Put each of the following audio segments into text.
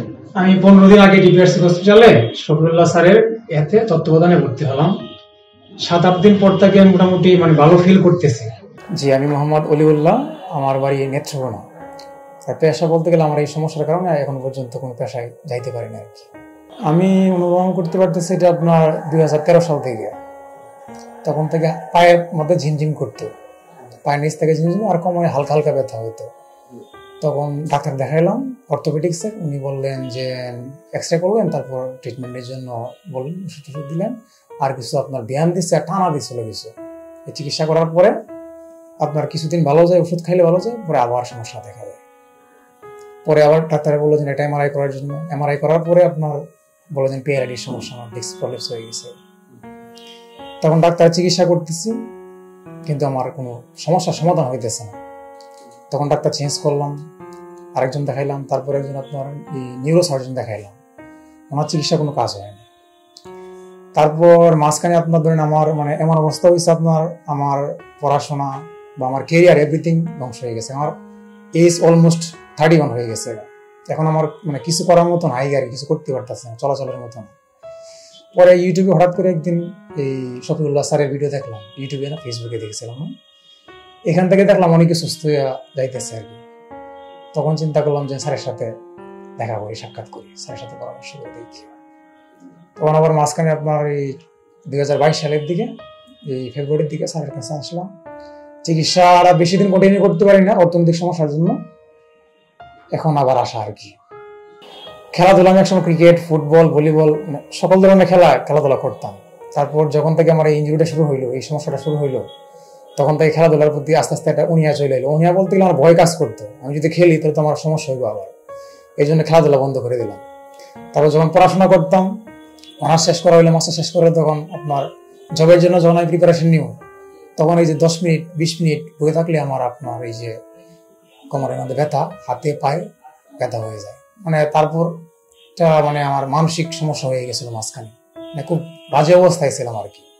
আমি 15 দিন আগে ডিপিআরসি হসপিটালে শফিউল্লাহ স্যারের এতে তত্ত্বাবধানে ভর্তি হলাম। 7-8 দিন পর থেকে আমি মোটামুটি ভালো ফিল করতেছি। জি, আমি মোহাম্মদ অলিউল্লাহ, আমার বাড়ি নেত্রকোনা। পেশা বলতে গেলে আমার এই সমস্যার কারণে এখন পর্যন্ত কোনো পেশায় যাইতে পারি না আর কি। আমি অনুভব করতে পারতেছি এটা আপনার 2013 সাল থেকে। তখন থেকে পায়ের মধ্যে ঝিমঝিম করতো, পায়ের নিচ থেকে ঝিমঝিম আর কোমরে হালকা হালকা ব্যথা হতো। তখন ডাক্তার দেখাইলাম অর্থোপেডিক্সে, উনি বললেন যে এক্সরে করবেন, তারপর ট্রিটমেন্টের জন্য বললেন, ওষুধ টষুধ দিলেন, আর কিছু আপনার ব্যায়াম দিচ্ছে আর টানা দিচ্ছিল কিছু। এই চিকিৎসা করার পরে আপনার কিছুদিন ভালো যায়, ওষুধ খাইলে ভালো যায়, পরে আবার সমস্যা দেখা যায়। পরে আবার ডাক্তার বলেছেন এটা এমআরআই করার জন্য। এমআরআই করার পরে আপনার বলেছেন পিআইডির সমস্যা, আমার ডিস্ক প্রলেপস হয়ে গেছে। তখন ডাক্তার চিকিৎসা করতেছি, কিন্তু আমার কোনো সমস্যার সমাধান হইতেছে না। তখন ডাক্তার চেঞ্জ করলাম, আরেকজন দেখাইলাম, তারপরে একজন আপনার নিউরো সার্জন দেখাইলাম, ওনার চিকিৎসা কোনো কাজ হয়নি। তারপর মাঝখানে আপনার ধরেন আমার এমন অবস্থা হয়েছে, আপনার আমার পড়াশোনা বা আমার কেরিয়ার এভরিথিং ধ্বংস হয়ে গেছে। আমার এজ অলমোস্ট 31 হয়ে গেছে। এখন আমার কিছু করার মতন হাই গাড়ি কিছু করতে পারতেছে না, চলাচলের মতন। পরে ইউটিউবে হঠাৎ করে একদিন এই শফিউল্লাহ স্যারের ভিডিও দেখলাম, ইউটিউবে না ফেসবুকে দেখেছিলাম। এখান থেকে দেখলাম অনেকে সুস্থ হয়ে যাইতেছে আর কি। তখন চিন্তা করলাম যে স্যারের সাথে দেখা করি, সাক্ষাৎ করি, স্যারের সাথে পরামর্শ করে দেখি। তখন আবার মাঝখানে আপনার এই 2022 সালের দিকে, এই ফেব্রুয়ারির দিকে স্যারের কাছে আসলাম। চিকিৎসা আর বেশি দিন কন্টিনিউ করতে পারি না অর্থনৈতিক সমস্যার জন্য, এখন আবার আসা আর কি। খেলাধুলা আমি একসময় ক্রিকেট, ফুটবল, ভলিবল সকল ধরনের খেলাধুলা করতাম। তারপর যখন থেকে আমার এই ইনজুরিটা শুরু হইলো, এই সমস্যাটা শুরু হইলো, তখন থেকে খেলাধুলার প্রতি আস্তে আস্তে একটা উনিয়া চলে এলো। উনিয়া বলতে গেলে আমার ভয় কাজ করতো, আমি যদি খেলি তাহলে তো আমার সমস্যা হইব আবার, এই জন্য খেলাধুলা বন্ধ করে দিলাম। তারপর যখন পড়াশোনা করতাম, অনার্স শেষ করা হইলে, মাস্টার শেষ করে তখন আপনার জবের জন্য যখন আমি প্রিপারেশন নিব, তখন এই যে 10 মিনিট 20 মিনিট বসে থাকলে আমার আপনার এই যে কোমরের মধ্যে ব্যথা, হাতে পায়ে ব্যথা হয়ে যায়। তারপর আমার মানসিক সমস্যা হয়ে গেছিল মাঝখানে, খুব বাজে অবস্থায় ছিলাম আর কি।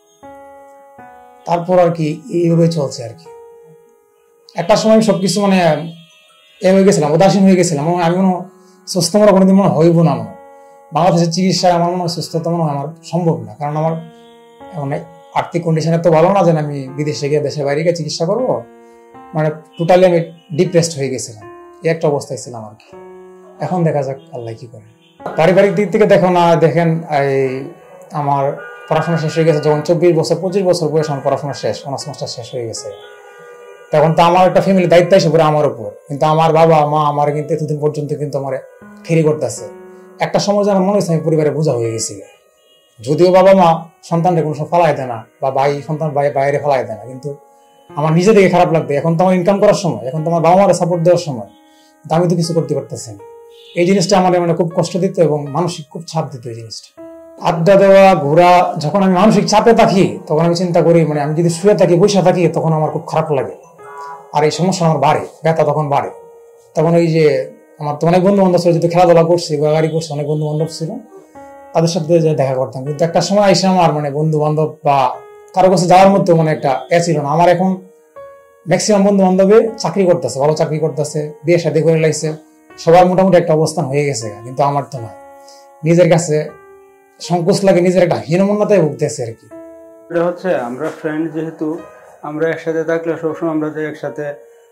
তারপর আর কি এইভাবে চলছে আর কি। একটা সময় সবকিছু এ হয়ে গেছিলাম, উদাসীন হয়ে গেছিলাম। আমি সুস্থ মনে কোনোদিন হইব না। বাংলাদেশের চিকিৎসায় আমার সুস্থতা আমার সম্ভব না, কারণ আমার আর্থিক কন্ডিশন এত ভালো না যে আমি বিদেশে গিয়ে, দেশের বাইরে গিয়ে চিকিৎসা করবো। টোটালি আমি ডিপ্রেসড হয়ে গেছিলাম, এই একটা অবস্থায় ছিলাম আর কি। এখন দেখা যাক আল্লাহ কি করে। পারিবারিক দিক থেকে দেখেন আমার পড়াশোনা শেষ হয়ে গেছে যখন 24-25 বছর বয়স, আমার পড়াশোনা শেষ, অনার্স মাস্টার শেষ হয়ে গেছে। তখন তো আমার একটা ফ্যামিলি দায়িত্ব এসে পড়ে আমার উপর, কিন্তু আমার বাবা মা আমার কিন্তু এতদিন পর্যন্ত কিন্তু আমার ফেরি করতেছে। একটা সময় আমার মনে হয়েছে আমি পরিবারে বোঝা হয়ে গেছি। যদিও বাবা মা সন্তানকে কোনো ফালাই দেয় না, বা সন্তান বাইরে ফালাই দেয় না, কিন্তু আমার নিজে থেকে খারাপ লাগবে। এখন তো আমার ইনকাম করার সময়, এখন তো আমার বাবা মারা সাপোর্ট দেওয়ার সময়, আমি তো কিছু করতে পারতেছি না। এই জিনিসটা আমার খুব কষ্ট দিত এবং মানসিক খুব চাপ দিত এই জিনিসটা। আড্ডা দেওয়া, ঘোরা, যখন আমি মানসিক চাপে থাকি তখন আমি চিন্তা করি আমি যদি শুয়ে থাকি, বসে থাকি, তখন আমার খুব খারাপ লাগে, আর এই সমস্যা আমার বাড়ে, ব্যথা তখন বাড়ে। তখন ওই যে আমার তো অনেক বন্ধু বান্ধব ছিল, যেহেতু খেলাধুলা করছি, গাড়ি করছি, অনেক বন্ধু বান্ধব ছিল, তাদের সাথে দেখা করতাম। কিন্তু একটা সময় এসে আমার বন্ধু বান্ধব বা কারো কাছে যাওয়ার মতো একটা ছিল না। আমার এখন ম্যাক্সিমাম বন্ধু বান্ধবে চাকরি করতেছে, ভালো চাকরি করতেছে, বিয়ে শাদী করে লাগছে, সবার মোটামুটি একটা অবস্থান হয়ে গেছে, কিন্তু আমার তো না। নিজের কাছে সংকোচ লাগে, নিজের একটা হীনমন্যতায় ভুগতেছে আর কি। এটা হচ্ছে আমরা ফ্রেন্ড, যেহেতু আমরা একসাথে থাকলে সবসময় আমরা যে একসাথে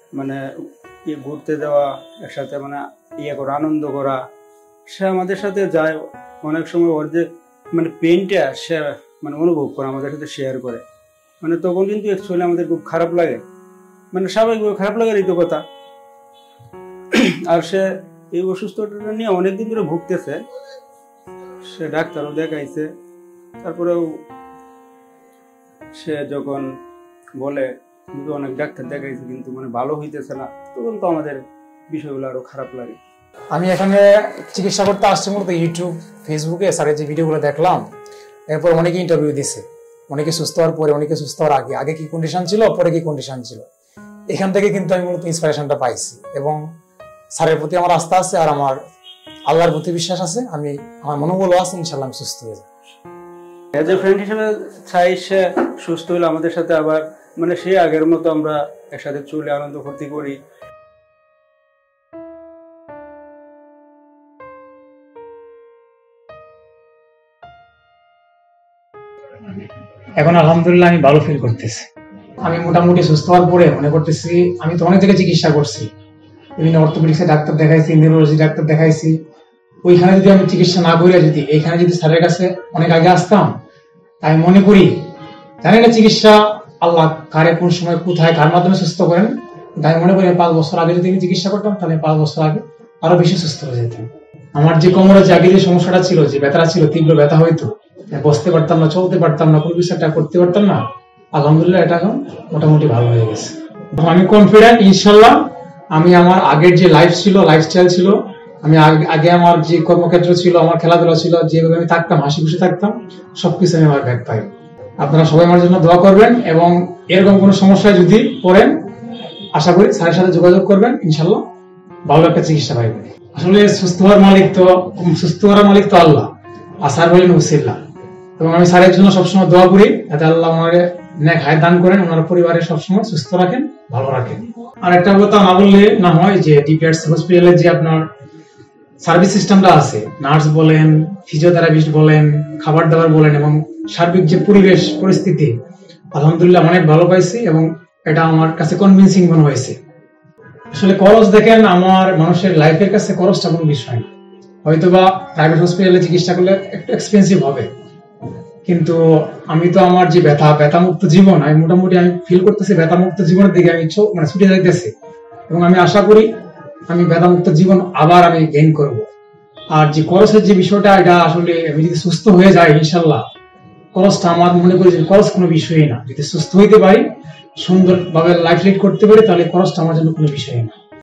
ঘুরতে যাওয়া, একসাথে করা, আনন্দ করা, সে আমাদের সাথে যায়। অনেক সময় ওর যে পেইনটা সে অনুভব করে, আমাদের সাথে শেয়ার করে, তখন কিন্তু অ্যাকচুয়ালি আমাদের খুব খারাপ লাগে, স্বাভাবিকভাবে খারাপ লাগারই তো কথা। আর সে এই অসুস্থতা নিয়ে অনেকদিন ধরে ভুগতেছে, সে ডাক্তারও দেখাইছে। তারপরেও সে যখন বলে অনেক ডাক্তার দেখাইছে কিন্তু ভালো হইতেছে না, তখন তো আমাদের বিষয়গুলো আরো খারাপ লাগে। আমি এখানে চিকিৎসা করতে আসছি মূলত ইউটিউব, ফেসবুকে স্যারের যে ভিডিওগুলো দেখলাম, এরপর অনেকে ইন্টারভিউ দিছে, অনেকে সুস্থ হওয়ার পরে, অনেকে সুস্থ হওয়ার আগে কি কন্ডিশন ছিল, পরে কি কন্ডিশন ছিল। এখান থেকে কিন্তু আমি মূলত ইন্সপিরেশনটা পাইছি, এবং স্যারের প্রতি আমার আস্থা আছে, আর আমার আল্লাহর প্রতি বিশ্বাস আছে। আমার মনোবল আছে, ইনশাল্লাহ আমি সুস্থ হয়ে যাই। এজ এ ফ্রেন্ড হিসেবে চাই সে সুস্থ হলে আমাদের সাথে আবার সে আগের মতো আমরা একসাথে চলে আনন্দ ফুর্তি করি। এখন আলহামদুলিল্লাহ আমি ভালো ফিল করতেছি। আমি মোটামুটি সুস্থ হওয়ার পরে মনে করতেছি, আমি তো অনেক জায়গায় চিকিৎসা করছি, বিভিন্ন অর্থোপেডিক্সের ডাক্তার দেখাইছি, নিউরোলজি ডাক্তার দেখাইছি। ওইখানে যদি আমি চিকিৎসা না করে যদি এইখানে যদি স্যারের কাছে অনেক আগে আসতাম, তাই মনে করি, জানি না চিকিৎসা আল্লাহ কারে কোন সময় কোথায় কার মাধ্যমে সুস্থ করেন, তাই মনে করি 5 বছর আগে যদি আমি চিকিৎসা করতাম তাহলে 5 বছর আগে আরো বেশি সুস্থ হয়ে যেতাম। আমার যে কোমরে যে আগে যে সমস্যাটা ছিল, যে ব্যথাটা ছিল, তীব্র ব্যথা হইতো, বসতে পারতাম না, চলতে পারতাম না, কোনো কিছু একটা করতে পারতাম না, আলহামদুলিল্লাহ এটা এখন মোটামুটি ভালো হয়ে গেছে। আমি কনফিডেন্ট, ইনশাল্লাহ আমি আমার আগের যে লাইফস্টাইল ছিল, আমি আগে আমার যে কর্মক্ষেত্র ছিল, আমার খেলাধুলা ছিল, যেভাবে আমি থাকতাম, হাসি খুশি থাকতাম, সবকিছু আমি আমার ব্যাক পাই। আপনারা সবাই আমার জন্য দোয়া করবেন এবং এরকম কোনো সমস্যায় যদি পড়েন, আশা করি স্যারের সাথে যোগাযোগ করবেন, ইনশাল্লাহ ভালো একটা চিকিৎসা পাইবেন। আসলে সুস্থ করার মালিক তো আল্লাহ, আর স্যার বলেন উসিল্লাহ। এবং আমি স্যারের জন্য সবসময় দোয়া করি যাতে আল্লাহ ওনারে নেক হায়াত দান করেন, ওনার পরিবারের সবসময় সুস্থ রাখেন, ভালো রাখেন। আর একটা কথা না বললে না হয়, যে ডিপিআরসি হসপিটালে যে আপনার সার্ভিস সিস্টেমটা আছে, নার্স বলেন, ফিজিওথেরাপিস্ট বলেন, খাবার দাবার বলেন, এবং সার্বিক যে পরিবেশ পরিস্থিতি, আলহামদুলিল্লাহ অনেক ভালো পাইছি এবং এটা আমার কাছে কনভিন্সিং মনে হয়েছে। আসলে খরচ দেখেন, আমার মানুষের লাইফের কাছে খরচটা কোনো বিষয় না। হয়তোবা প্রাইভেট হসপিটালে চিকিৎসা করলে একটু এক্সপেন্সিভ হবে, কিন্তু আমি তো আমার যে ব্যথামুক্ত জীবন, আমি মোটামুটি আমি ফিল করতেছি ব্যথামুক্ত জীবনের দিকে আমি ছুটে যাইতেছি, এবং আমি আশা করি আমি ব্যথামুক্ত জীবন আবার আমি গেইন করব। আর যে খরচের যে বিষয়টা, এটা আসলে আমি যদি সুস্থ হয়ে যাই, ইনশাল্লাহ খরচটা আমার মনে করি যে খরচ কোনো বিষয়ই না। যদি সুস্থ হইতে পারি, সুন্দরভাবে লাইফ লিড করতে পারি, তাহলে খরচটা আমার জন্য কোনো বিষয় না।